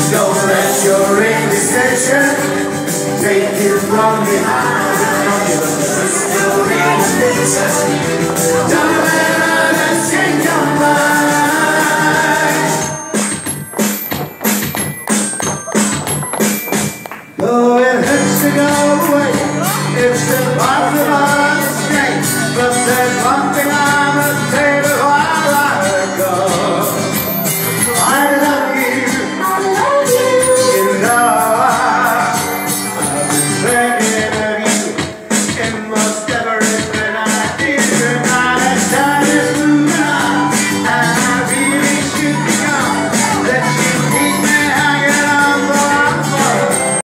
Don't let your indecision take you from behind. Just your indecision.